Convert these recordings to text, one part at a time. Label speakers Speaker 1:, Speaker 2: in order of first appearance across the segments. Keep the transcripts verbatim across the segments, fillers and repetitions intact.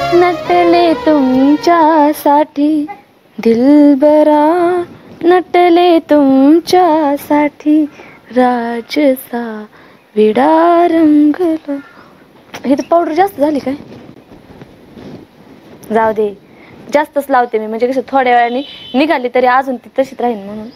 Speaker 1: नटले तुमच्यासाठी दिलबरा, नटले तुमच्यासाठी राजसा विडा रंगला. हे तर पावडर जास्त झाली काय? जाऊ दे, जास्तच लावते मी, म्हणजे कसं थोड्या वेळाने निघाली तरी अजून ती तशीच राहील म्हणून.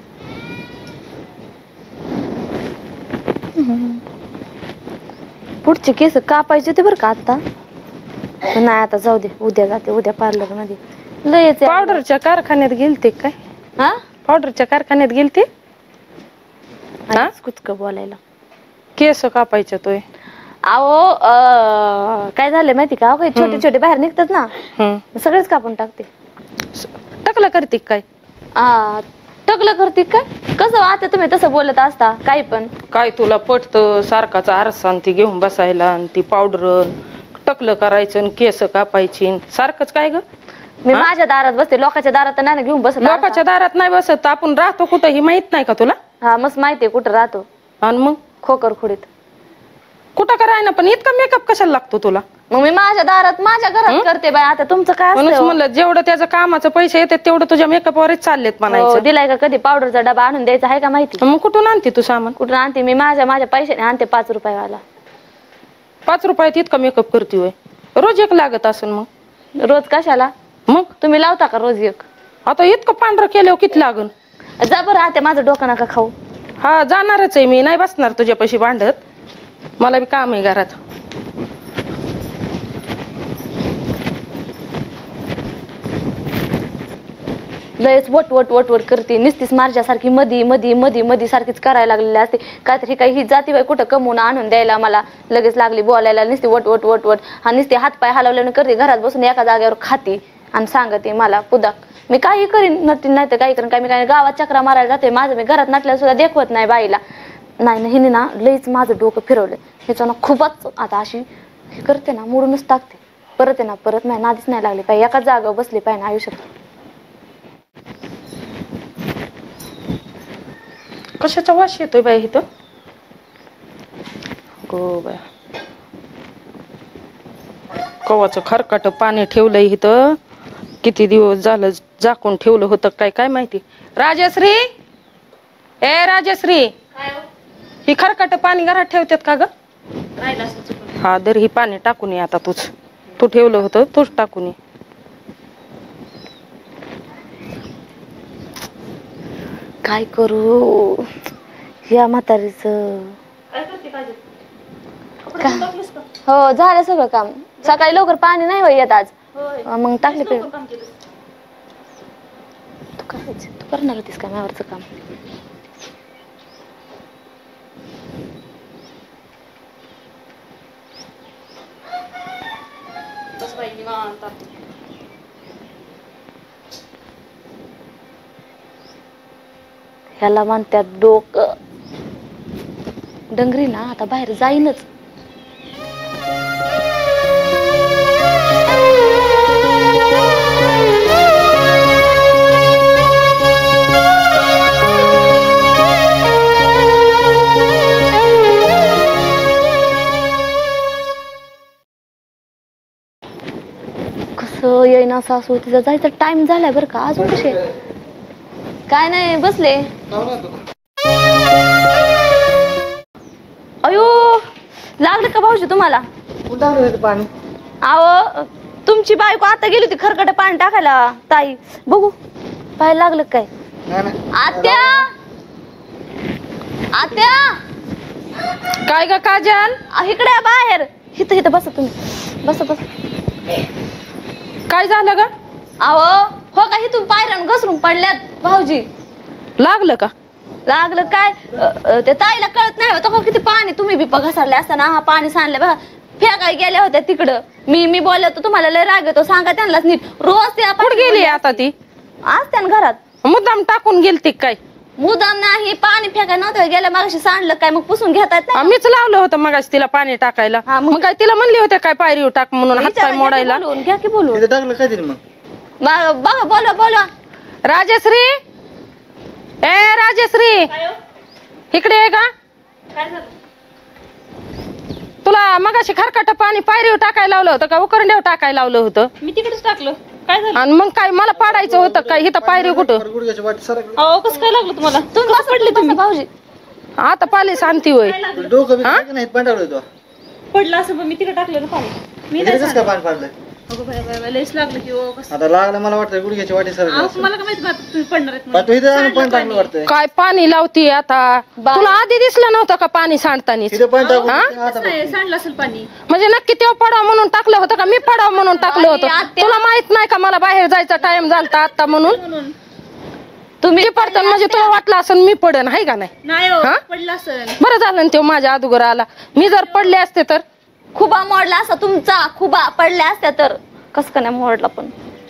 Speaker 1: पुढचे केस कापायचे होते बरं का आता, नाही आता जाऊ दे, उद्या जाते, उद्या पार्लर मध्ये. लयच
Speaker 2: पावडरच्या कारखान्यात गेलते काय?
Speaker 1: हा,
Speaker 2: पावडरच्या कारखान्यात गेलते.
Speaker 1: कुचक बोलायला.
Speaker 2: केस कापायचे तोय.
Speaker 1: अहो काय झालं माहिती का, छोटे छोटे बाहेर निघतात ना, सगळेच कापून टाकते.
Speaker 2: टकला करते काय?
Speaker 1: आ टकलं करते काय? कसं आता तुम्ही तसं बोलत असता काही पण.
Speaker 2: काय तुला पटत सारखाचा आरसा ती घेऊन बसायला, आणि ती पावडर टकलं करायचं, केस कापायची, सारखंच काय ग?
Speaker 1: मी माझ्या दारात बसते, लोकांच्या दारात नाही घेऊन बसत.
Speaker 2: लोकांच्या दारात नाही बसत, आपण राहतो कुठं ही माहित नाही का तुला?
Speaker 1: हा मस्त माहितीये कुठं राहतो.
Speaker 2: आणि मग
Speaker 1: खोकर खुडीत
Speaker 2: कुठं कराय ना, पण इतका मेकअप कशाला लागतो तुला?
Speaker 1: मग मी माझ्या दारात माझ्या घरात करते बाय. आता तुमचं काय असतं?
Speaker 2: म्हणलं जेवढं त्याचं कामाचं पैसे येतात तेवढं तुझ्या मेकअपवरच चाललेत म्हणायचं.
Speaker 1: दिलाय का कधी पावडरचा डबा आणून द्यायचा आहे का माहिती?
Speaker 2: मग कुठून आणते तू सामान?
Speaker 1: कुठून आणते मी? माझ्या माझ्या पैशाने आणते, पाच रुपयावाला.
Speaker 2: पाच रुपयात इतका मेकअप करते होय? रोज एक लागत असेल. मग
Speaker 1: रोज कशाला?
Speaker 2: मग
Speaker 1: तुम्ही लावता का रोज एक?
Speaker 2: आता इतकं पांढरं केल्यावर किती लागन?
Speaker 1: जा बरं आता, माझं डोकं नका खाऊ.
Speaker 2: हा जाणारच आहे मी, नाही बसणार तुझ्यापाशी भांडत, मला बी काम आहे घरात.
Speaker 1: लयच वट वट वट वट करते, निस्तीच मार्जासारखी मधी मधी मधी मधी सारखीच करायला लागलेली असते. काहीतरी काही ही जाती बाई कुठं कमवून आणून द्यायला मला लगेच लागली बोलायला. नुसती वट वट वट वट हा नुसते हातपाय हलवल्याने करते, घरात बसून एका जागेवर खाते आणि सांगते मला पुदाक. मी काही करीन नटीन नाही तर काही करीन काय, मी काय गावात चक्रा मारायला जाते, माझं मी घरात नटल्याला सुद्धा देखवत नाही बाईला. नाही ना, हिने ना लईच माझं डोकं फिरवलं ह्याच्यानं. खूपच आता अशी हे करते ना, मोडूनच टाकते. परत आहे ना, परत नाही नादीच नाही लागली पाहिजे, एकाच जागेवर बसली पाहिजे आयुष्यात.
Speaker 2: कशाचा वास येतोय बाई इथं? गो बाय, कवाचं खरकाट पाणी ठेवलंय इथं, किती दिवस झालं झाकून ठेवलं होतं काय काय माहिती. राजश्री, ए राजश्री, ही खरकाट पाणी घरात ठेवतात का ग? हा दर ही पाणी टाकून ये आता. तूच तू ठेवलं होतं तूच टाकून ये.
Speaker 1: काय करू या म्हातारीच? हो झालं सगळं काम. सकाळी लवकर पाणी नाही होय येत आज, मग टाकले पे. तू करायचं, तू करणार होतीस का माझ्यावरचं काम? ह्याला म्हणतात डोकं. डंगरी ना आता बाहेर जाईनच. कसं येईना सासू, तिचा जायचा टाइम झालाय बरं का. अजून कसे? काय नाही बसले. अयो लागलं का भाऊजी तुम्हाला?
Speaker 3: पाणी
Speaker 1: अहो तुमची बायको आता गेली होती खरकट पाणी टाकायला. ताई बघू पाय लागलं काय? आत्या, आत्या
Speaker 2: काय ग काजल?
Speaker 1: इकडे बाहेर. इथं इथं बसा तुम्ही, बसा बसा.
Speaker 2: काय झालं ग?
Speaker 1: अहो हो का, इथून पायऱ्यान घसरून पडल्यात भाऊजी.
Speaker 2: लागलं का?
Speaker 1: लागलं काय? ते ताईला कळत नाही होतं किती पाणी. तुम्ही बी घसरले असताना हा पाणी सांडले बघा. फेकाय गेल्या होत्या तिकडं. मी मी बोलले होतो तुम्हाला लय राग येतो, सांगा त्यांनाच नीट. रोज ते आपण
Speaker 2: गेली आता ती
Speaker 1: असते ना घरात.
Speaker 2: मुद्दाम टाकून गेलती काय?
Speaker 1: मुद्दाम नाही, पाणी फेकाय नव्हतं गेल्या मागाशी सांडलं काय, मग पुसून घेतात.
Speaker 2: मीच लावलं होतं मगाशी तिला पाणी टाकायला. मग काय तिला म्हणली होते काय पायरीवर टाक म्हणून हातपाय मोडायला?
Speaker 1: घ्या की बोलून.
Speaker 3: टाकलं काय तरी मग
Speaker 1: बघा बोला बोला.
Speaker 2: राजश्री, ए राजश्री इकडे आहे का? तुला मगाशी खरकट पाणी पायरीवर टाकायला लावलं होतं का उकरंड्यावर टाकायला लावलं होतं?
Speaker 4: मी तिकडेच टाकलं. काय झालं?
Speaker 2: आणि मग काय मला पाडायचं होतं काय इथं पायरी कुठं?
Speaker 3: गुडघ्याची वाटी सरक
Speaker 4: अहो कसं काय लागलं तुम्हाला?
Speaker 1: तुम्ही कसं पडले तुम्ही भाऊजी?
Speaker 2: आता पालीस आणती होय.
Speaker 3: डोकं बी काय नाही पण टाकलं तो
Speaker 4: पडलं असं पण मी तिकडे टाकलं ना पाणी. मी नाही
Speaker 3: कसं काय पाणी पाडलंय
Speaker 4: अगं बाय बाय बाय, लयच लागलं की ओ कसं.
Speaker 3: आता लागलं मला वाटतं गुडघ्याची वाटी सरक
Speaker 4: अहो मला काय माहिती बा तुम्ही पडणार आहेत
Speaker 3: पण
Speaker 4: म्हणून.
Speaker 3: तू इथं आणून पाणी टाकलं वाटतंय
Speaker 2: काय पाणी लावती आता? तुला आधी दिसलं नव्हतं का पाणी सांडतानीच?
Speaker 3: तिथं पाणी टाकून
Speaker 2: हा?
Speaker 3: आता
Speaker 4: नाही, सांडलं असेल पाणी.
Speaker 2: म्हणजे नक्की तेव्हा पडाव म्हणून टाकलं होतं का मी पडाव म्हणून टाकलं होतं? तुला माहित नाही का मला बाहेर जायचा टाइम झालता आता म्हणून?
Speaker 4: म्हणून
Speaker 2: तुम्ही पडताना म्हणजे तुला वाटलं असं मी पडन हाय का नाही?
Speaker 4: नाही हो
Speaker 2: हा?
Speaker 4: पडलं असेल.
Speaker 2: बरं झालं ना तो माझ्या अदुगर आला. मी जर पडले असते तर
Speaker 1: खुबा मोडला असता तुमचा, खुबा पडल्या असत्या तर. कसं का नाही मोडला पण?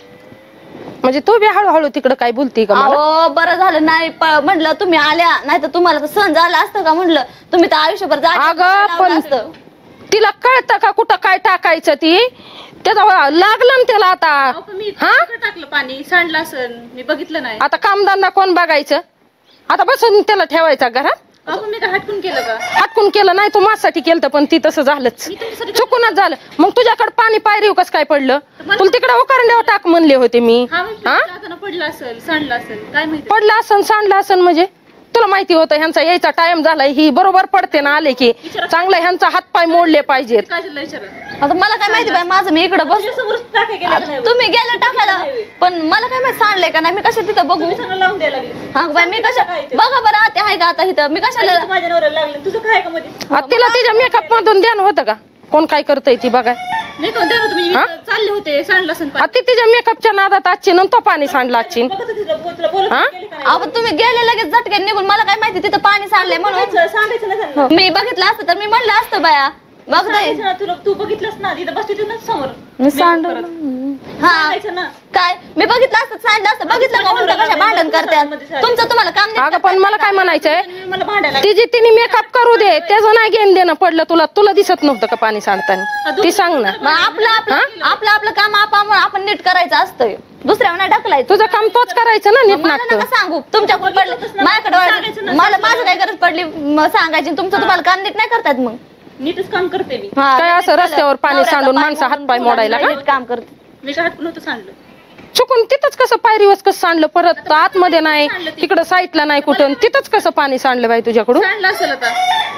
Speaker 2: म्हणजे तू बी हळूहळू तिकडं काय बोलती का मला?
Speaker 1: अहो बरं झालं नाही प- म्हणलं तुम्ही आल्या, नाही तर तुम्हाला तर सहन झालं असतं का म्हणलं. तुम्ही तर आयुष्यभर जागेवर
Speaker 2: अगं
Speaker 1: लावलं
Speaker 2: पण
Speaker 1: असतं.
Speaker 2: तिला कळतं का कुठं काय टाकायचं ती? त्याचा लागलं ना त्याला आता.
Speaker 4: अहो, पण मी
Speaker 2: हा?
Speaker 4: तिकडे टाकलं पाणी सांडलं असेल मी बघितलं नाही.
Speaker 2: आता कामधंदा कोण बघायचं? आता बसून त्याला ठेवायचा घरात?
Speaker 4: अहो मी काय हटकून केलं का?
Speaker 2: हटकून केलं नाही, तू माझ्यासाठी केलं पण ती तसं झालंच.
Speaker 4: मी तुमच्यासाठी
Speaker 2: चुकूनच झालं. मग तुझ्याकडे पाणी पायरी कसं काय पडलं? तुला तिकडे उकरंड्यावर टाक म्हणले होते मी.
Speaker 4: हा मग
Speaker 2: हा?
Speaker 4: जाताना पडलं असेल सांडलं असेल काय माहिती.
Speaker 2: पडलं असन सांडलं असन म्हणजे तुला माहिती होतं ह्यांचा यायचा टाइम झालाय. ही बरोबर पडते ना आले की चांगला ह्यांचा हातपाय मोडले पाहिजेत.
Speaker 4: काय झालं विचारा.
Speaker 1: आता मला काय माहिती बाई, माझं मी इकडे बस.
Speaker 4: तुझ्यासमोरच टाकाय गेलं का नाही?
Speaker 1: तुम्ही गेले टाकायला पण मला काय माहिती सांडलंय का नाही. मी कशा तिथं बघू?
Speaker 4: तुम्ही सगळं लावून द्यायला लागले.
Speaker 1: हा बाई मी कशा बघा बरं आता आहे का आता इथं मी कशाला.
Speaker 4: तू माझ्या नवऱ्याला लागलं तुझं काय का मध्ये?
Speaker 2: आ, तिला तिच्या मेकअप मधून ध्यान होतं का कोण काय करतय ती बघा.
Speaker 4: नाही कोण द्या तुम्ही
Speaker 2: हा?
Speaker 4: चालले होते सांडलं असेल
Speaker 2: आ,
Speaker 4: पाणी.
Speaker 2: ती तिच्या मेकअपच्या नादात आजची नंतर पाणी सांडला आजची.
Speaker 4: बघत होती तुला तुला बोलत
Speaker 2: हा?
Speaker 4: गेली का नाही?
Speaker 1: अहो तुम्ही गेले लगेच झटक्यात निघून. मला काय माहिती तिथं पाणी सांडलंय म्हणून.
Speaker 4: सांगायचं सांगायचं नाही सांगितलं.
Speaker 1: मी बघितलं असतं तर मी म्हणलं असतं बाया बघताय.
Speaker 4: सांगायचं ना तुला तू बघितलंस ना तिथं बसली होती ना समोर.
Speaker 1: मी सांड
Speaker 4: परत.
Speaker 1: हा
Speaker 4: सांगायचं ना.
Speaker 1: काय मी बघितलं असतं सांडलं असतं. बघितलं का उलट कशा भांडण करतात. तुमचं तुम्हाला काम नाही.
Speaker 2: अगं पण मला काय म्हणायचंय,
Speaker 4: आणि मला भांडायला
Speaker 2: तिची तिने मेकअप करू दे त्याचं नाही घेणं देणं पडलं तुला. तुला दिसत नव्हतं का पाणी सांडताना? ती सांग ना.
Speaker 1: मग आपलं आपलं आपलं आपलं काम आपण आपण नीट करायचं असतं. दुसऱ्यावर नाही ढकलायचं.
Speaker 2: तुझं काम तोच करायचं ना नीट
Speaker 1: मला
Speaker 2: नाटक.
Speaker 1: नका सांगू तुमच्याकडून पडलं माझ्याकडे. मला माझं काय गरज पडली म सांगायची. तुमचं तुम्हाला काम नीट नाही करतात मग.
Speaker 4: नीटच काम करते मी.
Speaker 1: हा,
Speaker 2: काय असं रस्त्यावर पाणी सांडून माणसं हातपाय मोडायला का?
Speaker 1: नीट काम करते.
Speaker 4: मी काय हटकून होतं सांडलं.
Speaker 2: चुकून तिथंच कसं पायरीवच कसं सांडलं परत आतमध्ये नाही तिकडं साईडला नाही कुठं तिथंच कसं पाणी सांडलं बाई तुझ्याकडून?
Speaker 4: सांडलं असेल आता.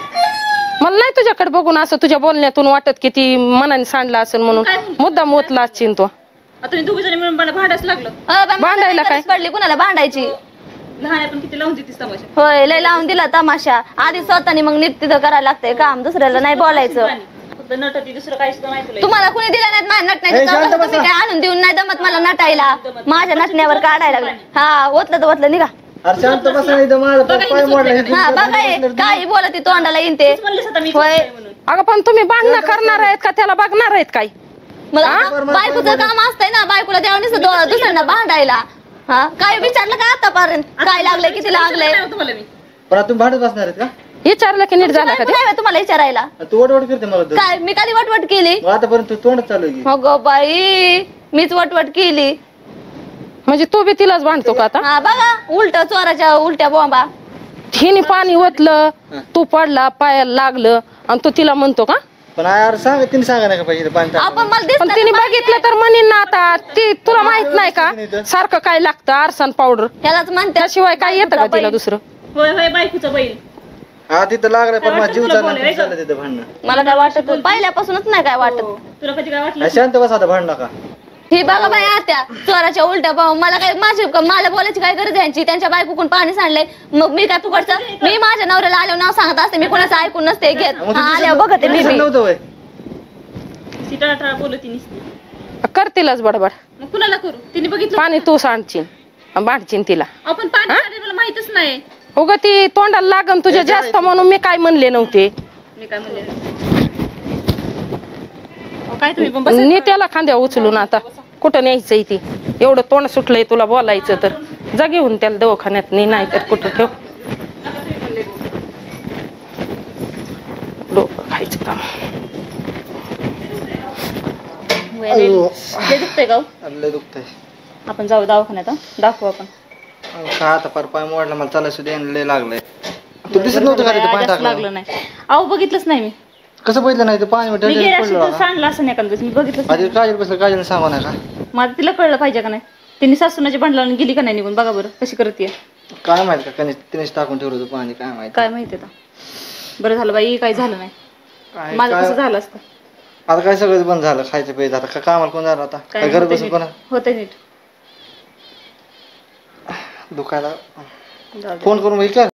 Speaker 2: मला नाही तुझ्याकडे बघून असं तुझ्या बोलण्यातून वाटत की ती मनाने सांडला असेल म्हणून मुद्दा मोतला असशील तो.
Speaker 4: आता तुम्ही दोघ जणी मिळून मला भांडायच लागलं.
Speaker 1: अ, बाई, मला
Speaker 2: भांडायला
Speaker 1: नाही
Speaker 2: काय?
Speaker 1: गरज पडली कुणाला भांडायची.
Speaker 4: लहान आहे पण किती लावून देतीस तमाशा.
Speaker 1: होय लय लावून दिला तमाशा. आधी स्वतःनी मग नीट तिथं करायला लागतंय काम. दुसऱ्याला नाही बोलायचं.
Speaker 4: फक्त नटती दुसरं काही सुद्धा नाही तुला.
Speaker 1: तुम्हाला कुणी दिला नाही माझ्या
Speaker 3: ए,
Speaker 1: नटण्याचं
Speaker 3: शांत
Speaker 1: चावलं.
Speaker 3: बसा.
Speaker 1: तुम्ही काय आणून देऊन नाही दमत मला नटायला. माझ्या नटण्यावर काढायला लागलं. हा ओतलं तर ओतलं निघा.
Speaker 3: अरे शांत बसा इथं माझा पाय मोडला.
Speaker 1: हा बघा हे, काही बोलत तोंडाला येईन ते.
Speaker 4: म्हणलेस आता मी
Speaker 1: होय.
Speaker 4: चुकते म्हणून.
Speaker 2: अगं पण तुम्ही भांडणं करणार आहेत का त्याला बघणार आहेत काय?
Speaker 1: मग आता बायकोचं काम असतंय ना बायकोला द्यावं नसतं दुसऱ्यांना भांडायला. हा काय विचारलं का आतापर्यंत काय लागलंय किती लागलंय?
Speaker 4: काय होतं मला मी.
Speaker 3: पण आता तुम्ही भांडत बसणार आहेत का?
Speaker 2: विचारलं की नीट झालं का ते?
Speaker 1: काय तुम्हाला विचारायला?
Speaker 3: तू वटवट करते मला तर.
Speaker 1: काय मी कधी वटवट केली?
Speaker 3: मग आतापर्यंत तू तोंड चालू आहे की.
Speaker 1: हो ग बाई मीच वटवट केली.
Speaker 2: म्हणजे तू बी तिलाच भांडतो का आता?
Speaker 1: हा बघा उलट चोराच्या उलट्या बॉम्बा.
Speaker 2: हिने पाणी ओतलं तू पडला पायाला लागलं आणि तू तिला म्हणतो का?
Speaker 3: पण यार सांग तिने सांगा नाही का पाहिजे पाणी टाक.
Speaker 1: आपण मला
Speaker 2: पण
Speaker 1: दिसतं
Speaker 2: तिने
Speaker 1: ना
Speaker 2: बघितलं तर म्हणीन ना आता ती तुला माहित नाही का सारखं काय लागतं आरसान पावडर
Speaker 1: त्यालाच म्हणते
Speaker 2: त्याशिवाय काय येतं का तिला दुसरं?
Speaker 4: होय होय बायकोचं बैल.
Speaker 3: हा तिथं लागलाय पण माझा जीव
Speaker 4: तुला
Speaker 3: चालला
Speaker 4: बोलायचं.
Speaker 3: चाललं तिथं भांडणं.
Speaker 1: मला काय वाटत पहिल्यापासूनच नाही काय वाटत.
Speaker 4: हो. तुला कधी काय वाटलं?
Speaker 3: हा, शांत बसा आता भांड नका.
Speaker 1: ही बघा बाई आत्या चोराच्या उलट्या बॉम्ब. मला काय माझी मला बोलायची काय गरज यांची. त्यांच्या बायकोकडून पाणी सांडलंय मग मी काय फुकटचं. मी माझ्या नवऱ्याला आल्यावर नाव सांगत असते. मी कोणाचं ऐकून नसते घेत.
Speaker 3: मग तू
Speaker 1: हा,
Speaker 3: दिसत
Speaker 1: आल्यावर बघते मी
Speaker 3: दिसत
Speaker 1: बी.
Speaker 3: नव्हतं होय.
Speaker 4: ती टळाटळा बोलती नुसती.
Speaker 2: करतीलच बडबड.
Speaker 4: मग कुणाला करू? तिने बघितलं
Speaker 2: पाणी तू सांडशील आणि भांडशील तिला.
Speaker 4: आपण पाणी सांडेल मला माहितच नाही.
Speaker 2: हो ग ती तोंडाला लागन तुझ्या जास्त म्हणून मी काय म्हणले नव्हते.
Speaker 4: मी काय म्हणले अहो, काय तुम्ही पण बसा.
Speaker 2: नी त्याला खांद्या उचलून आता कुठं न्यायचंय ती एवढं तोंड सुटलंय तुला बोलायचं तर जा घेऊन त्याला दवाखान्यात नाही नाही तर कुठं ठेव. डोकं खायचं काम.
Speaker 4: लय दुखतंय का हो?
Speaker 3: अरे लय दुखतंय.
Speaker 4: आपण जाऊ दवाखान्यात हं? दाखवू आपण.
Speaker 3: अहो, का आता पार पाय मोडला मला चालायला सुद्धा यायला लय लागलंय. तू दिसत नव्हतं का तिथं पाणी
Speaker 4: जास्त
Speaker 3: टाकलं?
Speaker 4: लागलं नाही. अहो बघितलंच नाही मी.
Speaker 3: कसं बघितलं नाही ते पाणी
Speaker 4: मी
Speaker 3: टंट्यात
Speaker 4: गेले असेल
Speaker 3: पडलं
Speaker 4: तर
Speaker 3: का?
Speaker 4: सांगलं असं नाही एखादं मी बघितलं
Speaker 3: आधी काजल बसलं काजल सांगू नका.
Speaker 4: माझं तिला कळलं पाहिजे का नाही तिने सासूनाच्या भांडलावून गेली का नाही निघून बघा बरं कशी करते
Speaker 3: काय माहित का कधी तिनेच टाकून ठेवलं होतं पाणी काय माहित.
Speaker 4: काय माहिती आता बरं झालं बाई काही झालं नाही
Speaker 3: काय-
Speaker 4: माझं
Speaker 3: काय-
Speaker 4: कसं झालं असतं
Speaker 3: आता काय सगळंच बंद झालं खायचं प्यायचं आता का कामाला कोण झालं आता काय घर
Speaker 4: होतंय
Speaker 3: बसून
Speaker 4: नीट.
Speaker 3: कोणा
Speaker 4: होतंय नीट
Speaker 3: दुखायला
Speaker 4: जाऊ दे.
Speaker 3: फोन करून विचार